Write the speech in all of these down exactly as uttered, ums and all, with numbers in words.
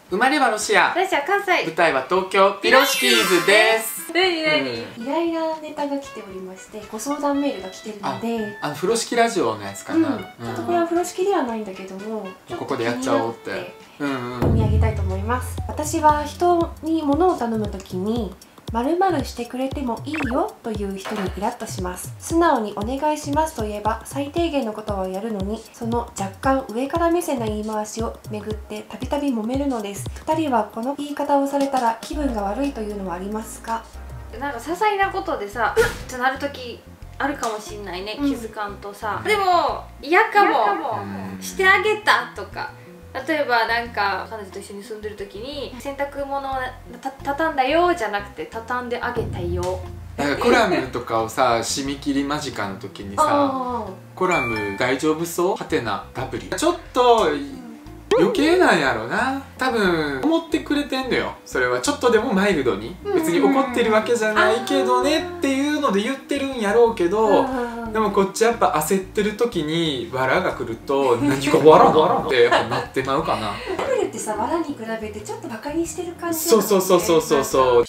生まれはロシア、 私は関西、 舞台は東京ピロシキーズです。 何何、 イライラネタが来ておりまして、ご相談メールが来てるので、 あの風呂敷ラジオのやつかな。 うん、ちょっとこれは風呂敷ではないんだけども、 ここでやっちゃおうって。うんうん。 読み上げたいと思います。私は人に物を頼むときに〇〇してくれてもいいよという人にイラッとします。素直にお願いしますと言えば最低限のことはやるのに、その若干上から目線な言い回しをめぐってたびたび揉めるのです。ふたりはこの言い方をされたら気分が悪いというのはありますか？ なんか些細なことでさ、うっってなるときあるかもしんないね、気づかんとさ、うん、でも嫌かも、うん、してあげたとか、例えばなんか彼女と一緒に住んでる時に洗濯物をた畳んだよじゃなくて畳んであげたよ。 なんかコラムとかをさ締め切り間近の時にさ「コラム大丈夫そう？はてなダブリ」ちょっと余計なんやろな。多分思ってくれてんのよ。それはちょっとでもマイルドに、別に怒ってるわけじゃないけどねっていうので言ってるんやろうけど、でもこっちやっぱ焦ってる時に藁が来ると何か藁だってやっぱなってまうかな。 ダブルってさ、藁に比べてちょっとバカにしてる感じ。 そうそうそうそうそうそう。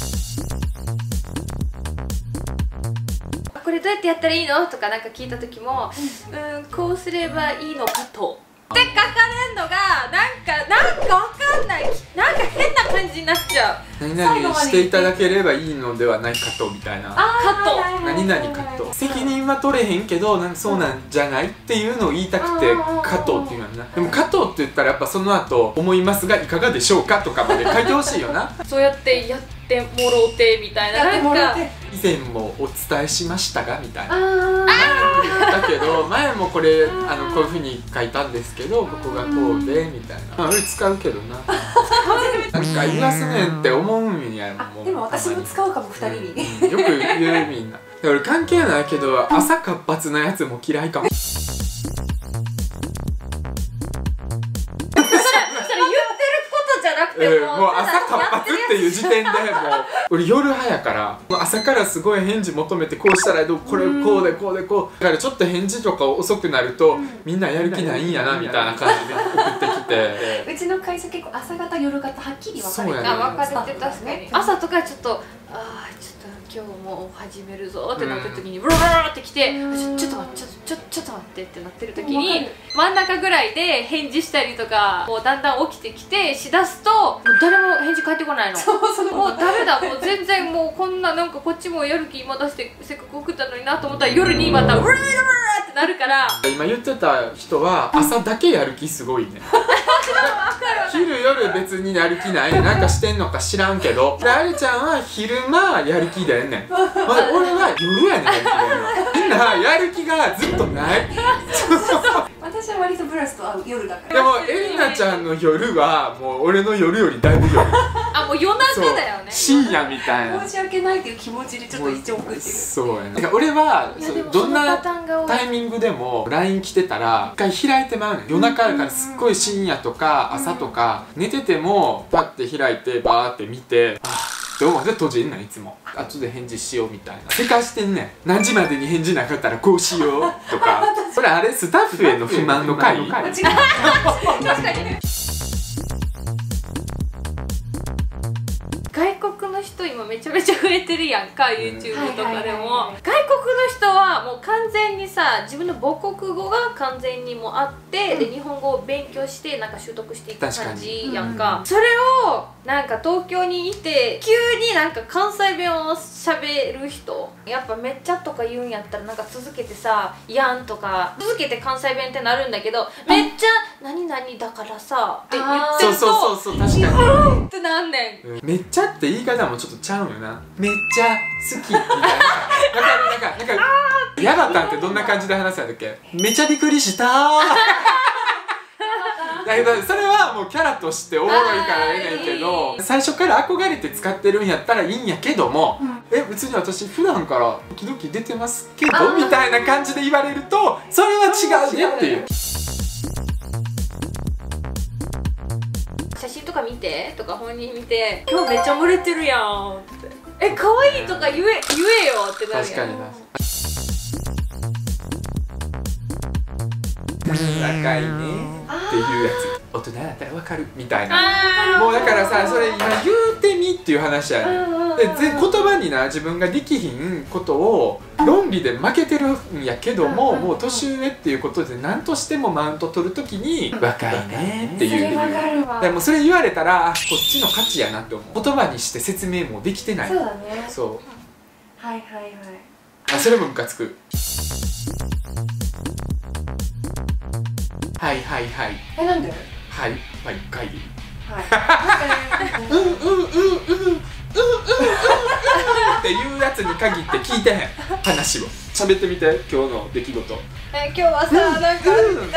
これどうやってやったらいいのとかなんか聞いた時も、うん、こうすればいいのかと。って書かれんのがなんかなんかわかんない、なんか変な感じになっちゃう。 何々していただければいいのではないかとみたいな。 カと何々かと責任は取れへんけど、なんかそうなんじゃないっていうのを言いたくて加藤っていうのな。でも加藤って言ったらやっぱその後思いますがいかがでしょうかとかまで書いてほしいよな。 そうやってやってもろうてみたいな、なんか以前もお伝えしましたがみたいな。だけど前もこれあのこういうふうに書いたんですけどここがこうでみたいな。俺使うけどな。なんか言わすねんって思うんやもん。 でも私も使うかもふたりに。 よく言うみんな。俺関係ないけど朝活発なやつも嫌いかも。もう朝活発っていう時点でもう俺夜派やからもう朝からすごい返事求めてこうしたらどうこれこうでこうでこうだからちょっと返事とか遅くなるとみんなやる気ないんやなみたいな感じで送ってきて。 うちの会社結構朝方夜方はっきり分かれてる。 あ、分かれて確かに。朝とかちょっとあーちょっと今日もう始めるぞってなった時にブラブラってきてちょっと待ってちょっとちょっと待ってってなってる時に真ん中ぐらいで返事したりとかこうだんだん起きてきてしだすともう誰も返事返ってこないの。もうダメだ、もう全然もうこんななんかこっちもやる気今出してせっかく送ったのになと思ったら夜にまたブラブラブラってなるから。 今言ってた人は朝だけやる気すごいね。昼夜別にやる気ないなんかしてんのか知らんけど、でありちゃんは昼間やる気でんねん。俺は夜やねんやる気でんねん。みんなやる気がずっとない。 私は割とブラスと合う夜だから。 でもエリナちゃんの夜はもう俺の夜よりだいぶ夜。 あ、もう夜中だよね。 深夜みたいな。 申し訳ないっていう気持ちでちょっと一応送ってる。 そうやね。俺はどんなタイミングでも ライン 来てたら一回開いてまうねん。夜中だからすっごい深夜とか朝とか寝ててもパッて開いてバーって見て、ああどうもで閉じんのいつも。後で返事しようみたいな。せかしてんねん。何時までに返事なかったらこうしようとか。それあれスタッフへの不満の回。 確かに。外国の人今めちゃめちゃ増えてるやんか、 YouTube とかでも。外国の人はもう完全にさ自分の母国語が完全にもうあって、うん、で日本語を勉強してなんか習得していく感じやんか、うん、それをなんか東京にいて急になんか関西弁をしゃべる人やっぱめっちゃとか言うんやったらなんか続けてさ「やん」とか続けて関西弁ってなるんだけど、めっちゃ「何々だからさ」って言ってるとそうそうそうそう確かにうんってなんねん、 うん、めっちゃって言い方もちょっとちゃうよな。めっちゃ好きみたいな。なんかなんかなんかヤバタンってどんな感じで話すんだっけ。めっちゃびっくりしたー。だけどそれはもうキャラとしておもろいからええねんけど、最初から憧れて使ってるんやったらいいんやけども、うん、え別に私普段から時々出てますけどみたいな感じで言われるとそれは違うねっていう。 写真とか見てとか本人見て今日めっちゃ漏れてるやんってえ可愛いとか言え言えよってなるやん。 確かにな。高いねっていうやつ。大人だったら分かるみたいな。もうだからさ、それ今言うてみっていう話やねん。で言葉にな自分ができひんことを論理で負けてるんやけども、もう年上っていうことで何としてもマウント取るときに若いねっていう。でもそれ言われたら、あ、こっちの価値やなって思う。言葉にして説明もできてない。 そうだね。 そう。 はいはいはい。 あ、それもムカつく。はいはいはい。 え、なんで？ はいはいはい。 はい。 うんうんうんうんうんうんうんっていうやつに限って聞いてへん話を。喋ってみて、今日の出来事。 え、今日はさ、なんか、うん、うん、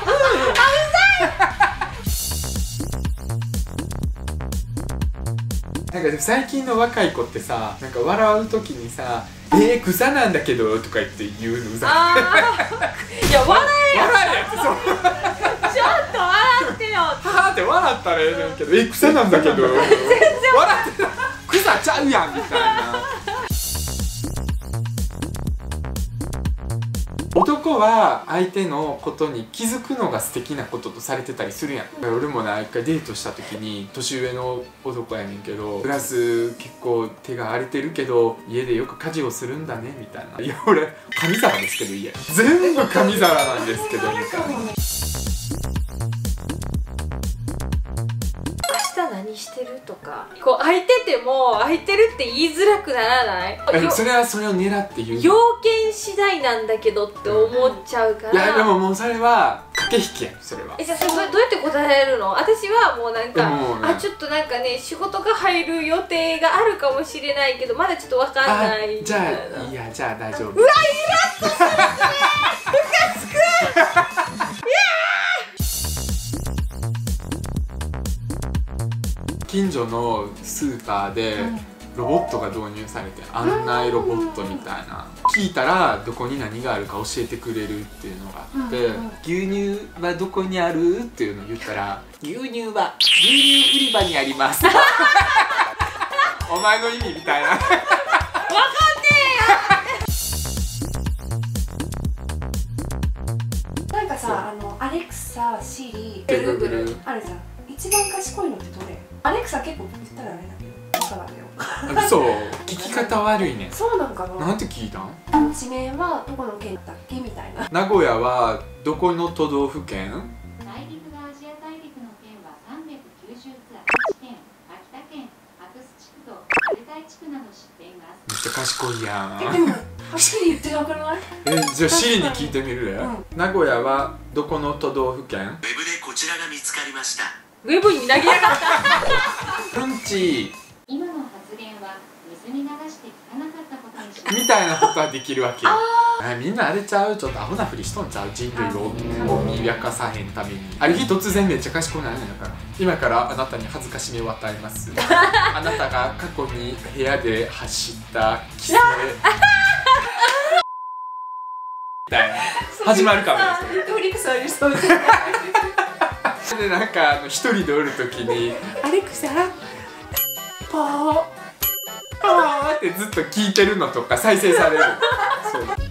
なんか最近の若い子ってさ、なんか笑う時にさ「えー、草なんだけど」とか言って言うのうざい。 いや、笑えよ、 笑えやって。そう、 ちょっと笑ってよ。 はーって笑ったらええねんけど「え、草なんだけど」全然笑ってない。草ちゃうやんみたいな。男は相手のことに気づくのが素敵なこととされてたりするやん。俺もな、一回デートした時に年上の男やねんけど、プラス結構手が荒れてるけど家でよく家事をするんだねみたいな。いや、俺神皿ですけど、家全部神皿なんですけどみたいな。 明日何してるとか、こう空いてても空いてるって言いづらくならない？ え、それはそれを狙って言う。 要件次第なんだけどって思っちゃうから。 いや、でももうそれは駆け引きやん、それは。 え、じゃあそれどうやって答えるの？私はもうなんか、 ね、 あ、ちょっとなんかね、仕事が入る予定があるかもしれないけどまだちょっとわかんないみたいな。 じゃあ、いや、じゃあ大丈夫。 うわ、イラッとするね。ムカつく。いや近所のスーパーでロボットが導入されて、案内ロボットみたいな、聞いたらどこに何があるか教えてくれるっていうのがあって、牛乳はどこにあるっていうのを言ったら、牛乳は牛乳売り場にありますお前の意味みたいな。わかんねえよ。なんかさ、あのアレクサ、シリ、 グーグルあるじゃん。一番賢いのってどれ？アレクサ結構言ったらあれだけど、そうだよ。 そう、聞き方悪いね。 そうなんかな。 なんて聞いたん？ 地名はどこの県だっけみたいな。 名古屋はどこの都道府県？ 大陸がアジア大陸の県はさんびゃくきゅうじゅうつ、愛知県、秋田県、白洲地区と有田地区など知っています。 めっちゃ賢いやん。 でもはっきり言ってなくない？ え、じゃあシリに聞いてみるね、うん、名古屋はどこの都道府県？ ウェブでこちらが見つかりました。 ウェブに投げやがった。 うんち今の発言は水に流して聞かなかったことにします。 みたいなことはできるわけよ。あ、みんなあれちゃう、ちょっとアホなふりしとんちゃう、人類を脅かさへんために。ある日突然めっちゃ賢くなるんだから、今からあなたに恥ずかしめを与えます。あなたが過去に部屋で走った規制みたいな始まるかもですよ。 ドリクさんにそうです。 で、なんかあの一人でおるときに「アレクサパーパー」ってずっと聞いてるのとか再生される。そう。